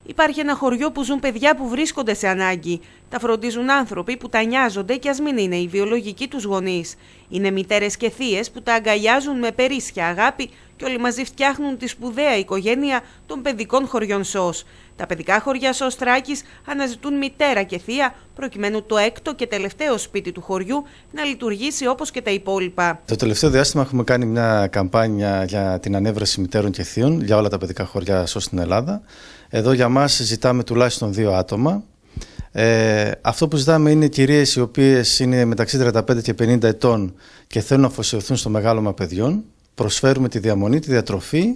Υπάρχει ένα χωριό που ζουν παιδιά που βρίσκονται σε ανάγκη. Τα φροντίζουν άνθρωποι που τα νοιάζονται κι ας μην είναι οι βιολογικοί τους γονείς. Είναι μητέρες και θείες που τα αγκαλιάζουν με περίσσια αγάπη και όλοι μαζί φτιάχνουν τη σπουδαία οικογένεια των παιδικών χωριών ΣΟΣ. Τα παιδικά χωριά ΣΟΣ Θράκης αναζητούν μητέρα και θεία προκειμένου το έκτο και τελευταίο σπίτι του χωριού να λειτουργήσει όπως και τα υπόλοιπα. Το τελευταίο διάστημα έχουμε κάνει μια καμπάνια για την ανέβρεση μητέρων και θείων για όλα τα παιδικά χωριά ΣΟΣ στην Ελλάδα. Εδώ για μας ζητάμε τουλάχιστον 2 άτομα. Αυτό που ζητάμε είναι κυρίες οι οποίες είναι μεταξύ 35 και 50 ετών και θέλουν να αφοσιωθούν στο μεγάλωμα παιδιών. Προσφέρουμε τη διαμονή, τη διατροφή,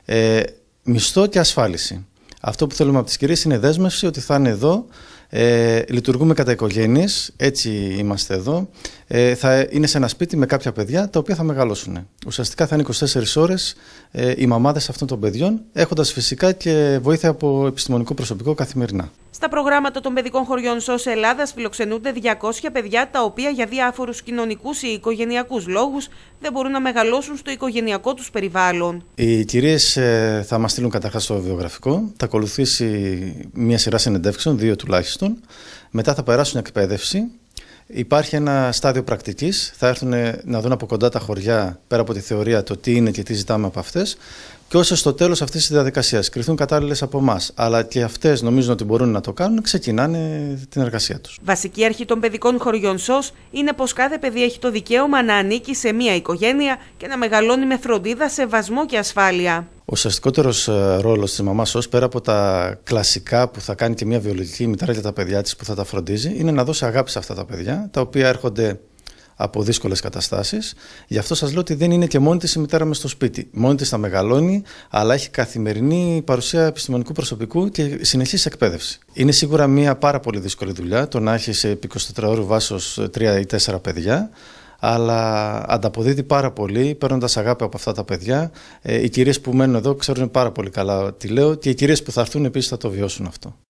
μισθό και ασφάλιση. Αυτό που θέλουμε από τις κυρίες είναι δέσμευση ότι θα είναι εδώ. Λειτουργούμε κατά οικογένειες, έτσι είμαστε εδώ. Θα είναι σε ένα σπίτι με κάποια παιδιά τα οποία θα μεγαλώσουν. Ουσιαστικά θα είναι 24 ώρες οι μαμάδες αυτών των παιδιών, έχοντας φυσικά και βοήθεια από επιστημονικό προσωπικό καθημερινά. Στα προγράμματα των παιδικών χωριών ΣΟΣ Ελλάδας φιλοξενούνται 200 παιδιά τα οποία για διάφορους κοινωνικούς ή οικογενειακούς λόγους δεν μπορούν να μεγαλώσουν στο οικογενειακό τους περιβάλλον. Οι κυρίες θα μας στείλουν καταρχάς το βιογραφικό, θα ακολουθήσει μια σειρά συνεντεύξεων, 2 τουλάχιστον, μετά θα περάσουν εκπαίδευση. Υπάρχει ένα στάδιο πρακτικής, θα έρθουν να δουν από κοντά τα χωριά, πέρα από τη θεωρία, το τι είναι και τι ζητάμε από αυτές. Και όσο στο τέλος αυτής της διαδικασίας κρυθούν κατάλληλες από εμάς, αλλά και αυτές νομίζουν ότι μπορούν να το κάνουν, ξεκινάνε την εργασία τους. Βασική αρχή των παιδικών χωριών ΣΟΣ είναι πως κάθε παιδί έχει το δικαίωμα να ανήκει σε μια οικογένεια και να μεγαλώνει με φροντίδα, σεβασμό και ασφάλεια. Ο ουσιαστικότερος ρόλος της μαμάς ΣΟΣ, πέρα από τα κλασικά που θα κάνει και μια βιολογική μητέρα για τα παιδιά της που θα τα φροντίζει, είναι να δώσει αγάπη σε αυτά τα παιδιά, τα οποία έρχονται από δύσκολες καταστάσεις. Γι' αυτό σας λέω ότι δεν είναι και μόνη της η μητέρα μες στο σπίτι. Μόνη της θα μεγαλώνει, αλλά έχει καθημερινή παρουσία επιστημονικού προσωπικού και συνεχής εκπαίδευση. Είναι σίγουρα μια πάρα πολύ δύσκολη δουλειά το να έχει σε 24 ώρου βάσος 3 ή 4 παιδιά, αλλά ανταποδίδει πάρα πολύ παίρνοντας αγάπη από αυτά τα παιδιά. Οι κυρίες που μένουν εδώ ξέρουν πάρα πολύ καλά τι λέω και οι κυρίες που θα έρθουν επίσης θα το βιώσουν αυτό.